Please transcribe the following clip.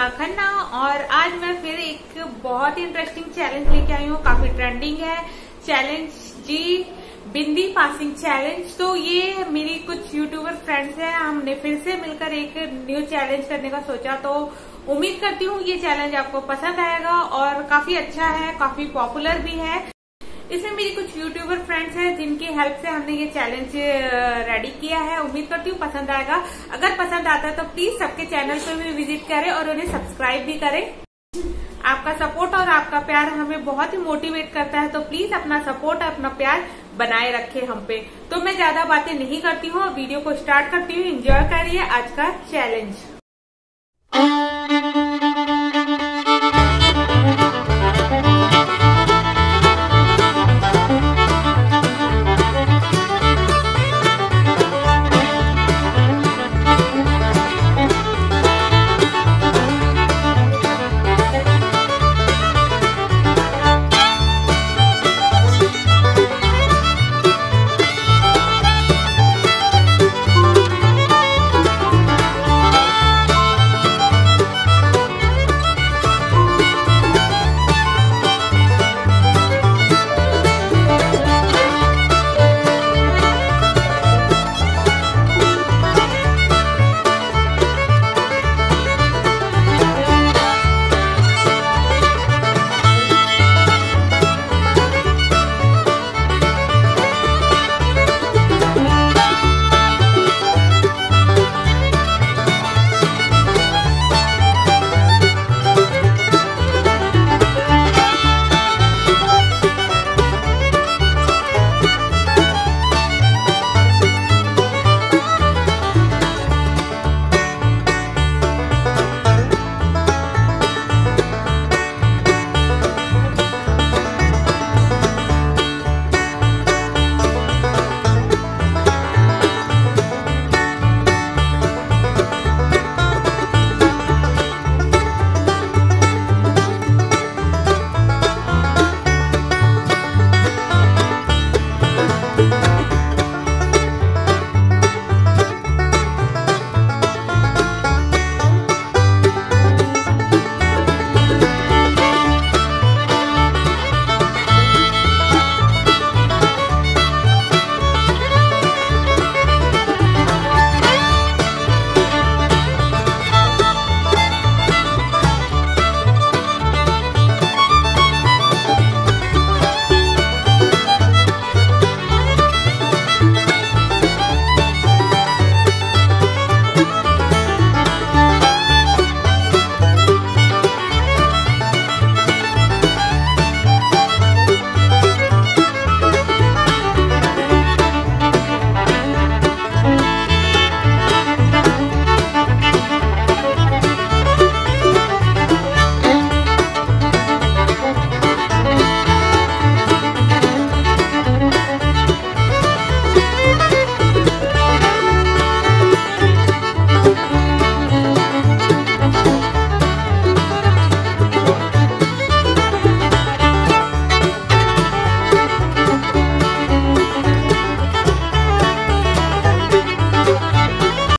खन्ना और आज मैं फिर एक बहुत ही इंटरेस्टिंग चैलेंज लेके आई हूँ। काफी ट्रेंडिंग है चैलेंज जी, बिंदी पासिंग चैलेंज। तो ये मेरी कुछ यूट्यूबर फ्रेंड्स हैं, हमने फिर से मिलकर एक न्यू चैलेंज करने का सोचा। तो उम्मीद करती हूँ ये चैलेंज आपको पसंद आएगा और काफी अच्छा है, काफी पॉपुलर भी है। इसमें मेरी कुछ यूट्यूबर फ्रेंड्स हैं जिनकी हेल्प से हमने ये चैलेंज रेडी किया है। उम्मीद करती हूँ पसंद आएगा। अगर पसंद आता है तो प्लीज सबके चैनल पर भी विजिट करें और उन्हें सब्सक्राइब भी करें। आपका सपोर्ट और आपका प्यार हमें बहुत ही मोटिवेट करता है, तो प्लीज अपना सपोर्ट, अपना प्यार बनाए रखें हम पे। तो मैं ज्यादा बातें नहीं करती हूँ, वीडियो को स्टार्ट करती हूँ। एंजॉय करिए आज का चैलेंज।